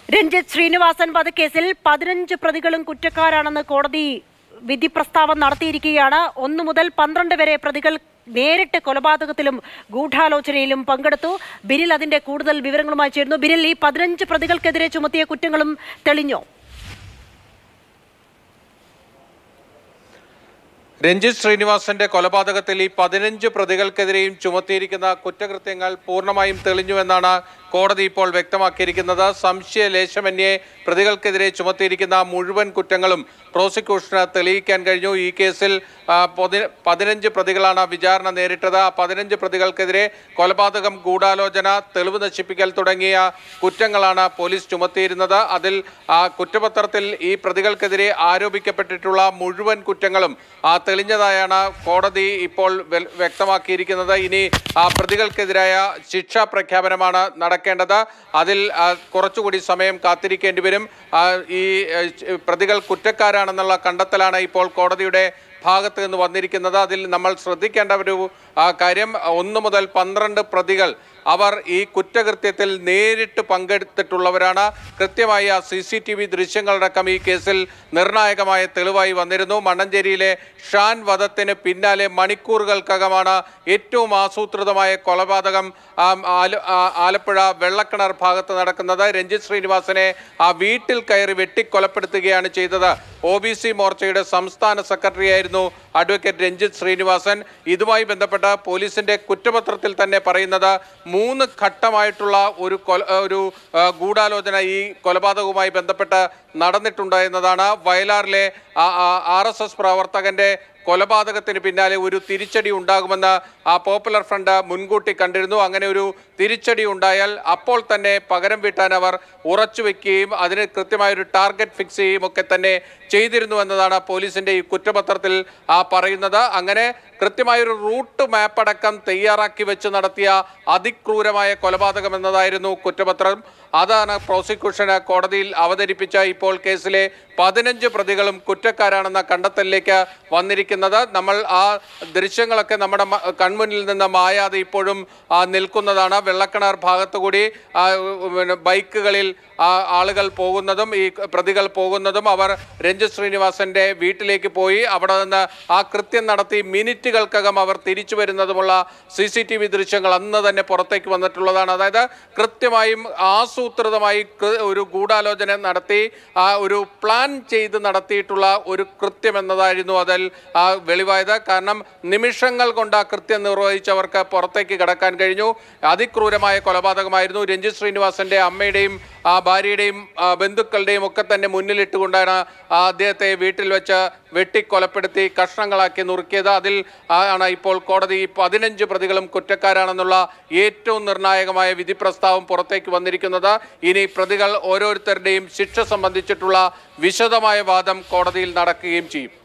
രഞ്ജിത്ത് ശ്രീനിവാസൻ വധക്കേസിൽ 15 പ്രതികളും കുറ്റക്കാരാണെന്ന് കോടതി വിധി പ്രസ്താവം നടത്തിയിരിക്കുകയാണ്. 1 മുതൽ 12 വരെ പ്രതികൾ നേരിട്ട് കൊലപാതകത്തിലും ഗൂഢാലോചനയിലും പങ്കെടുത്തു. ബിരിൽ അതിന്റെ കൂടുതൽ വിവരങ്ങളുമായി ചേരുന്നു. ബിരിൽ, ഈ 15 പ്രതികൾക്കെതിരെ ചുമത്തിയ കുറ്റങ്ങളും തെളിഞ്ഞോ? രഞ്ജിത്ത് ശ്രീനിവാസന്റെ കൊലപാതകത്തിൽ ഈ 15 പ്രതികൾക്കെതിരെയും ചുമത്തിയിരിക്കുന്ന കുറ്റകൃത്യങ്ങൾ പൂർണ്ണമായും തെളിഞ്ഞുവെന്നാണ് കോടതി ഇപ്പോൾ വ്യക്തമാക്കിയിരിക്കുന്നത്. സംശയലേശമന്യേ പ്രതികൾക്കെതിരെ ചുമത്തിയിരിക്കുന്ന മുഴുവൻ കുറ്റങ്ങളും പ്രോസിക്യൂഷന് തെളിയിക്കാൻ കഴിഞ്ഞു. ഈ കേസിൽ 15 പ്രതികളാണ് വിചാരണ നേരിട്ടത്. 15 പ്രതികൾക്കെതിരെ കൊലപാതകം, ഗൂഢാലോചന, തെളിവ് നശിപ്പിക്കൽ തുടങ്ങിയ കുറ്റങ്ങളാണ് പോലീസ് ചുമത്തിയിരുന്നത്. അതിൽ കുറ്റപത്രത്തിൽ ഈ പ്രതികൾക്കെതിരെ ആരോപിക്കപ്പെട്ടിട്ടുള്ള മുഴുവൻ കുറ്റങ്ങളും തെളിഞ്ഞതായാണ് കോടതി ഇപ്പോൾ വ്യക്തമാക്കിയിരിക്കുന്നത്. ഇനി പ്രതികൾക്കെതിരായ ശിക്ഷാ പ്രഖ്യാപനമാണ് നടക്കേണ്ടത്. അതിൽ കുറച്ചുകൂടി സമയം കാത്തിരിക്കേണ്ടി വരും. ഈ പ്രതികൾ കുറ്റക്കാരാണെന്നുള്ള കണ്ടെത്തലാണ് ഇപ്പോൾ കോടതിയുടെ ഭാഗത്ത് നിന്ന് വന്നിരിക്കുന്നത്. അതിൽ നമ്മൾ ശ്രദ്ധിക്കേണ്ട ഒരു കാര്യം, 1 മുതൽ 12 പ്രതികൾ അവർ ഈ കുറ്റകൃത്യത്തിൽ നേരിട്ട് പങ്കെടുത്തിട്ടുള്ളവരാണ്. കൃത്യമായ CCTV ദൃശ്യങ്ങളടക്കം ഈ കേസിൽ നിർണായകമായ തെളിവായി വന്നിരുന്നു. മണ്ണഞ്ചേരിയിലെ ഷാൻ വധത്തിന് പിന്നാലെ മണിക്കൂറുകൾക്കകമാണ് ഏറ്റവും ആസൂത്രിതമായ കൊലപാതകം ആലപ്പുഴ വെള്ളക്കിണർ ഭാഗത്ത് നടക്കുന്നത്. രഞ്ജിത്ത് ശ്രീനിവാസനെ വീട്ടിൽ കയറി വെട്ടിക്കൊലപ്പെടുത്തുകയാണ് ചെയ്തത്. OBC മോർച്ചയുടെ സംസ്ഥാന സെക്രട്ടറി ആയിരുന്നു അഡ്വക്കേറ്റ് രഞ്ജിത്ത് ശ്രീനിവാസൻ. ഇതുമായി ബന്ധപ്പെട്ട പോലീസിന്റെ കുറ്റപത്രത്തിൽ തന്നെ പറയുന്നത് 3 ഘട്ടമായിട്ടുള്ള ഒരു ഗൂഢാലോചന ഈ കൊലപാതകവുമായി ബന്ധപ്പെട്ട് നടന്നിട്ടുണ്ട് എന്നതാണ്. വയലാറിലെ RSS പ്രവർത്തകന്റെ കൊലപാതകത്തിന് പിന്നാലെ ഒരു തിരിച്ചടി ഉണ്ടാകുമെന്ന് പോപ്പുലർ ഫ്രണ്ട് മുൻകൂട്ടി കണ്ടിരുന്നു. അങ്ങനെ ഒരു തിരിച്ചടി ഉണ്ടായാൽ അപ്പോൾ തന്നെ പകരം വീട്ടാൻ അവർ ഉറച്ചുവെക്കുകയും അതിന് കൃത്യമായൊരു ടാർഗറ്റ് ഫിക്സ് ചെയ്യുകയും ഒക്കെ തന്നെ ചെയ്തിരുന്നു എന്നതാണ് പോലീസിന്റെ ഈ കുറ്റപത്രത്തിൽ പറയുന്നത്. അങ്ങനെ കൃത്യമായൊരു റൂട്ട് മാപ്പ് അടക്കം തയ്യാറാക്കി വെച്ച് നടത്തിയ അതിക്രൂരമായ കൊലപാതകം എന്നതായിരുന്നു കുറ്റപത്രം. അതാണ് പ്രോസിക്യൂഷന് കോടതിയിൽ അവതരിപ്പിച്ച ഇപ്പോൾ കേസിലെ 15 പ്രതികളും കുറ്റക്കാരാണെന്ന കണ്ടെത്തലിലേക്ക് വന്നിരിക്കുന്നത്. നമ്മൾ ആ ദൃശ്യങ്ങളൊക്കെ നമ്മുടെ കൺമുന്നിൽ നിന്ന് മായാതെ ഇപ്പോഴും നിൽക്കുന്നതാണ്. വെള്ളക്കിണർ ഭാഗത്തുകൂടി ബൈക്കുകളിൽ ആളുകൾ പോകുന്നതും ഈ പ്രതികൾ പോകുന്നതും, അവർ രഞ്ജിത്ത് ശ്രീനിവാസന്റെ വീട്ടിലേക്ക് പോയി അവിടെ നിന്ന് ആ കൃത്യം നടത്തി മിനിറ്റുകൾക്കകം അവർ തിരിച്ചു വരുന്നതുമുള്ള CCTV ദൃശ്യങ്ങൾ അന്ന് തന്നെ പുറത്തേക്ക് വന്നിട്ടുള്ളതാണ്. അതായത് കൃത്യമായും ആസൂത്രിതമായി ഒരു ഗൂഢാലോചന നടത്തി ഒരു പ്ലാൻ ചെയ്ത് നടത്തിയിട്ടുള്ള ഒരു കൃത്യം എന്നതായിരുന്നു അതിൽ വെളിവായത്. കാരണം നിമിഷങ്ങൾ കൊണ്ട് ആ കൃത്യം നിർവഹിച്ചവർക്ക് പുറത്തേക്ക് കടക്കാൻ കഴിഞ്ഞു. അതിക്രൂരമായ കൊലപാതകമായിരുന്നു. രഞ്ജിത്ത് ശ്രീനിവാസന്റെ അമ്മയുടെയും ഭാര്യയുടെയും ബന്ധുക്കളുടെയും ഒക്കെ തന്നെ മുന്നിലിട്ടുകൊണ്ടാണ് അദ്ദേഹത്തെ വീട്ടിൽ വെച്ച് വെട്ടിക്കൊലപ്പെടുത്തി കഷ്ണങ്ങളാക്കി നുറുക്കിയത്. അതിൽ ആണ് ഇപ്പോൾ കോടതി 15 പ്രതികളും കുറ്റക്കാരാണെന്നുള്ള ഏറ്റവും നിർണായകമായ വിധി പ്രസ്താവം പുറത്തേക്ക് വന്നിരിക്കുന്നത്. ഇനി പ്രതികൾ ഓരോരുത്തരുടെയും ശിക്ഷ സംബന്ധിച്ചിട്ടുള്ള വിശദമായ വാദം കോടതിയിൽ നടക്കുകയും ചെയ്യും.